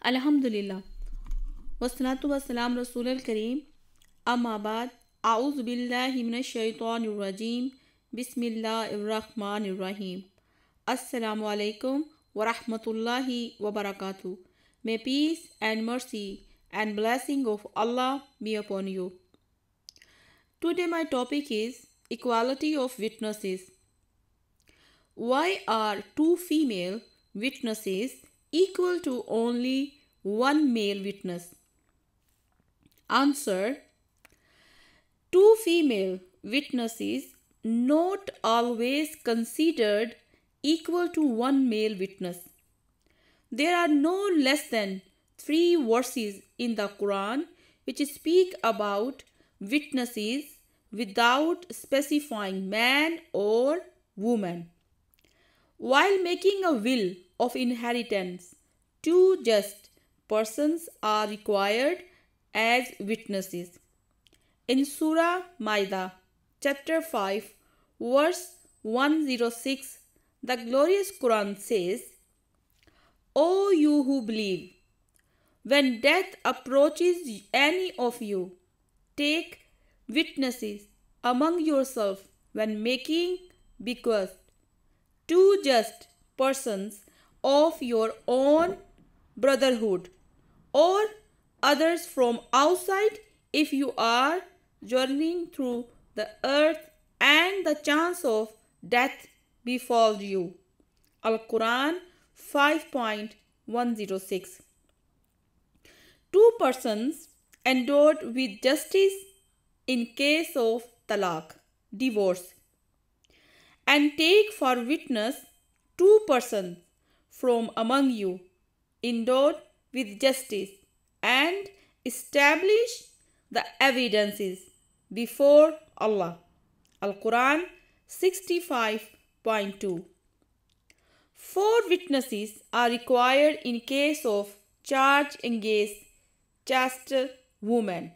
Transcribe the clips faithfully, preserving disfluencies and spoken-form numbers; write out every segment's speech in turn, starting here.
अल्हम्दुलिल्लाह वस्सलातु वस्सलाम रसूलुल करीम अम्मा बाद आऊज़ु बिल्लाहि मिनश शैतानिर रजीम बिस्मिल्लाहिर रहमानिर रहीम अस्सलामु अलैकुम व रहमतुल्लाहि व बरकातुहू. May peace and mercy and blessing of Allah be upon you. Today my topic is equality of witnesses. Why are two female witnesses equal to only one male witness? Answer: two female witnesses not always considered equal to one male witness. There are no less than three verses in the Quran which speak about witnesses without specifying man or woman. While making a will of inheritance, two just persons are required as witnesses. In Surah Maida, chapter five, verse one hundred six, the glorious Quran says, "O you who believe, when death approaches any of you, take witnesses among yourselves when making bequest, two just persons of your own brotherhood, or others from outside if you are journeying through the earth and the chance of death befalls you." Al-Quran five point one oh six. Two persons endowed with justice in case of talaq, divorce, and take for witness two persons from among you endowed with justice and establish the evidences before Allah. Al-Quran sixty-five point two. Four witnesses are required in case of charge against chaste women,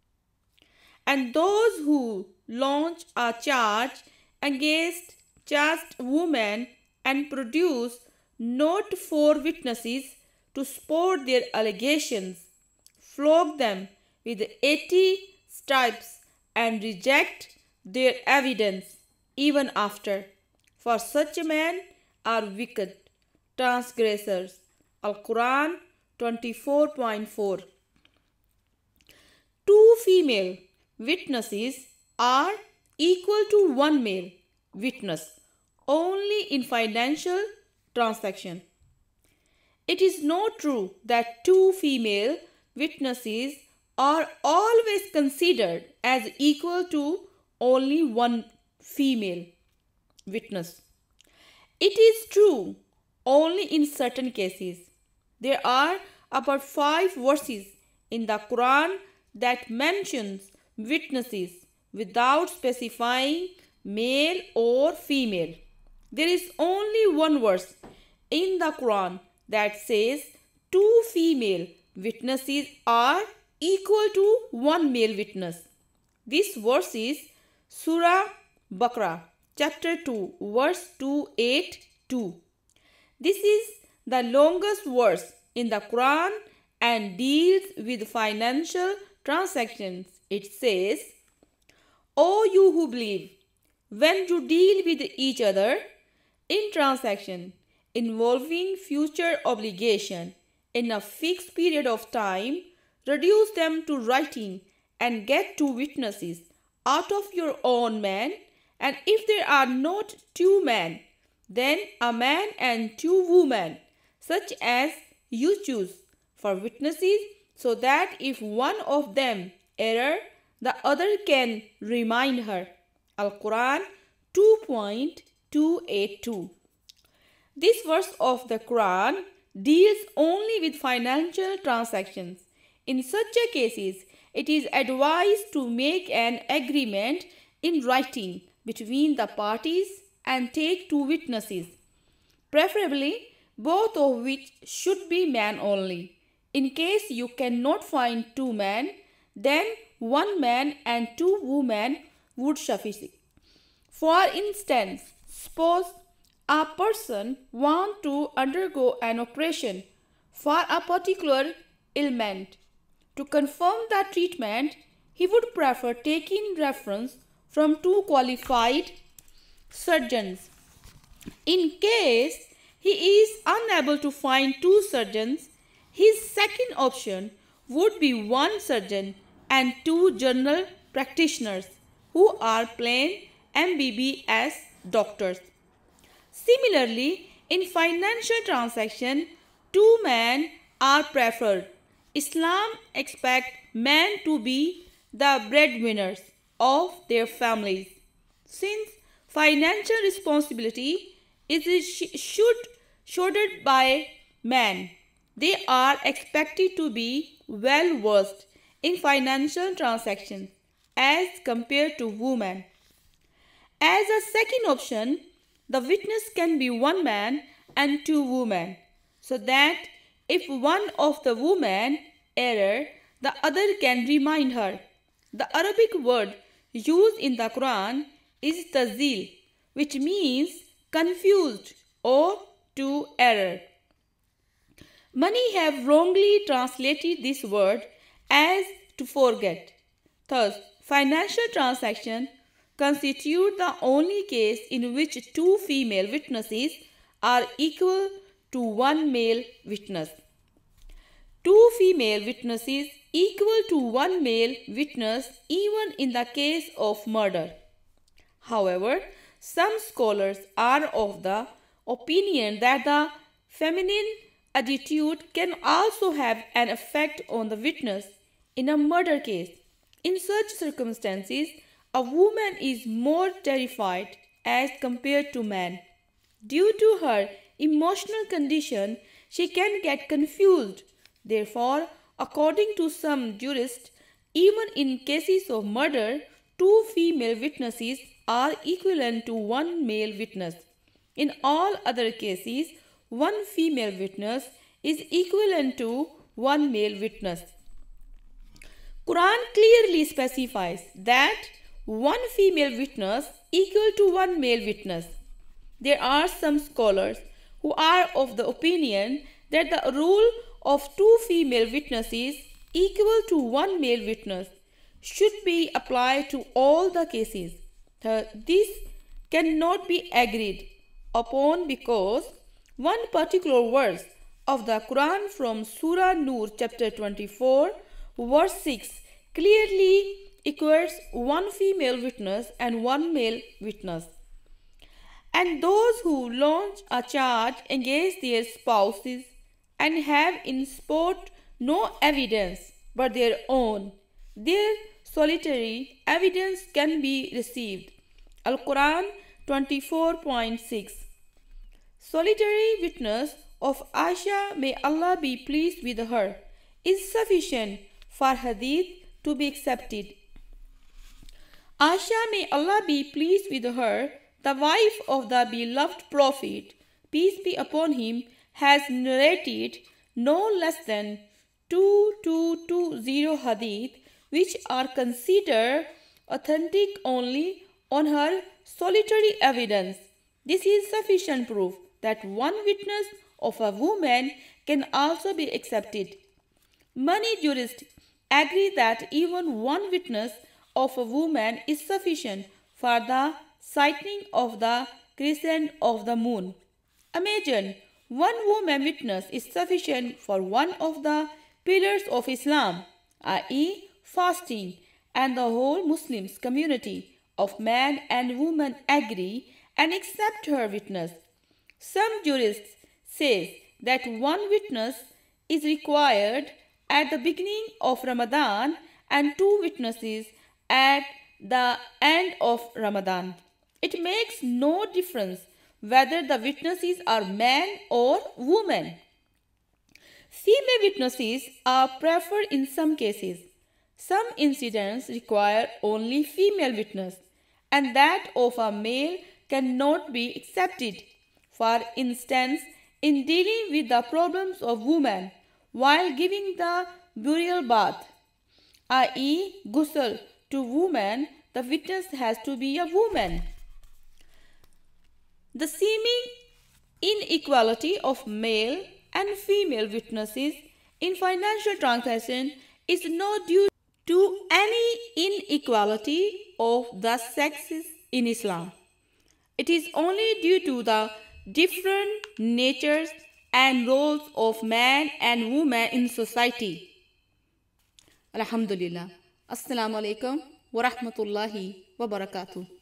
and those who launch a charge against chaste women and produce not four witnesses to support their allegations, flog them with eighty stripes and reject their evidence even after. For such men are wicked transgressors. Al-Quran twenty-four point four. Two female witnesses are equal to one male witness only in financial transaction. It is not true that two female witnesses are always considered as equal to only one female witness. It is true only in certain cases. There are about five verses in the Quran that mentions witnesses without specifying male or female. There is only one verse in the Quran that says two female witnesses are equal to one male witness. This verse is Surah Baqarah, chapter two, verse two eighty-two. This is the longest verse in the Quran and deals with financial transactions. It says, "O you who believe, when you deal with each other in transaction involving future obligation in a fixed period of time, reduce them to writing and get two witnesses out of your own man, and if there are not two men, then a man and two women, such as you choose, for witnesses, so that if one of them err, the other can remind her." Al-Quran two point two eight two. This verse of the Quran deals only with financial transactions. In such a cases, it is advised to make an agreement in writing between the parties and take two witnesses, preferably both of which should be men only. In case you cannot find two men, then one man and two women would suffice. For instance, suppose a person wants to undergo an operation for a particular ailment. To confirm the treatment, he would prefer taking reference from two qualified surgeons. In case he is unable to find two surgeons, his second option would be one surgeon and two general practitioners who are plain M B B S doctors. Similarly, in financial transaction, two men are preferred. Islam expects men to be the breadwinners of their families. Since financial responsibility is should shouldered by men, they are expected to be well versed in financial transactions as compared to women. As a second option, the witness can be one man and two women, so that if one of the women err, the other can remind her. The Arabic word used in the Quran is tazil, which means confused or to error. Many have wrongly translated this word as to forget. Thus, financial transactions constitute the only case in which two female witnesses are equal to one male witness. Two female witnesses equal to one male witness even in the case of murder. However, some scholars are of the opinion that the feminine attitude can also have an effect on the witness in a murder case. In such circumstances, a woman is more terrified as compared to man. Due to her emotional condition, she can get confused. Therefore, according to some jurists, even in cases of murder, two female witnesses are equivalent to one male witness. In all other cases, one female witness is equivalent to one male witness. Quran clearly specifies that one female witness equal to one male witness. There are some scholars who are of the opinion that the rule of two female witnesses equal to one male witness should be applied to all the cases. This cannot be agreed upon because one particular verse of the Quran from Surah Nur chapter twenty-four verse six clearly equates one female witness and one male witness. And those who launch a charge against their spouses and have in sport no evidence but their own, their solitary evidence can be received. Al-Quran twenty-four point six. Solitary witness of Aisha, may Allah be pleased with her, is sufficient for hadith to be accepted. Aisha, may Allah be pleased with her, the wife of the beloved Prophet, peace be upon him, has narrated no less than two thousand two hundred twenty hadith which are considered authentic only on her solitary evidence. This is sufficient proof that one witness of a woman can also be accepted. Many jurists agree that even one witness of a woman is sufficient for the sighting of the crescent of the moon. Imagine one woman witness is sufficient for one of the pillars of Islam, that is fasting, and the whole Muslim community of men and women agree and accept her witness. Some jurists say that one witness is required at the beginning of Ramadan and two witnesses at the end of Ramadan. It makes no difference whether the witnesses are men or women. Female witnesses are preferred in some cases. Some incidents require only female witness, and that of a male cannot be accepted. For instance, in dealing with the problems of women while giving the burial bath, that is ghusl, to women, the witness has to be a woman. The seeming inequality of male and female witnesses in financial transaction is not due to any inequality of the sexes in Islam. It is only due to the different natures and roles of man and woman in society. Alhamdulillah. Assalamu alaikum wa rahmatullahi wa barakatuh.